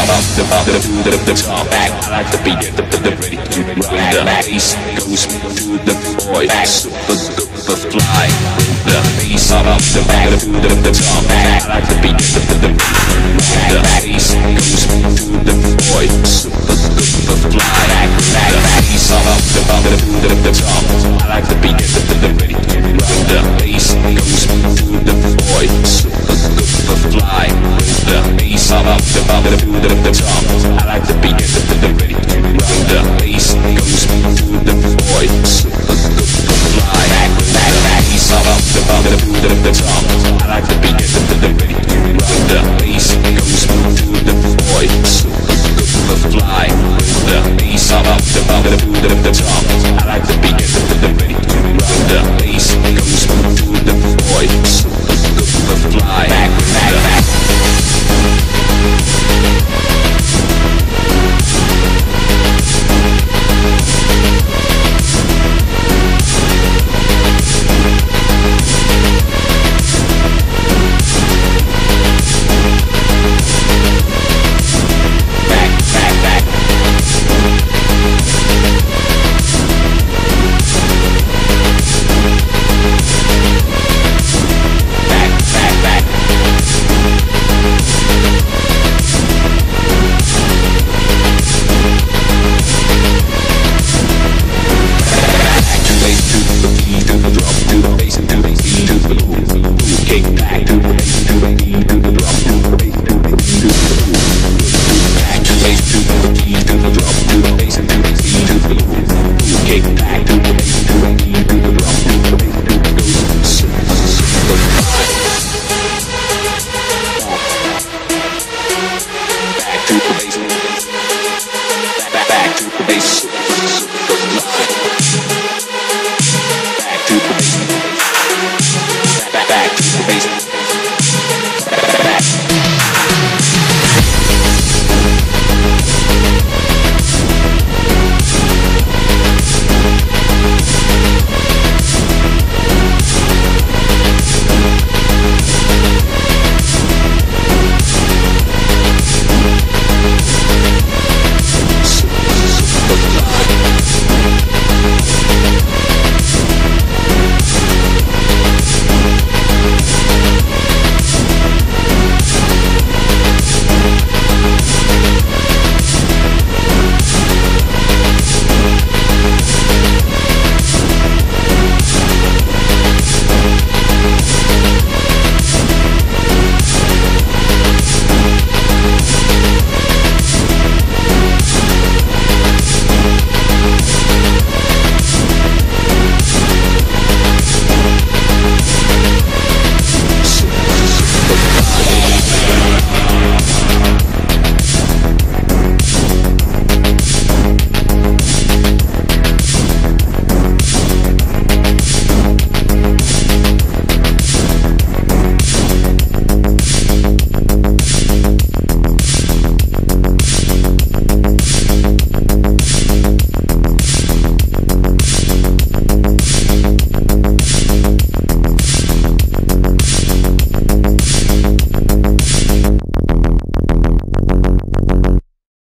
the top. I like the beat, the ready to run. The bass goes to the void, super fly. The bass up the back to the top. I like the beat, the ready to run. The bass goes to the void, super fly. The bass up the top. I like the beat, the ready to run. The bass goes to the void, super fly. The bass up the top. I like the beat, the ready to run. The bass goes to the void, super fly. The bass up the top.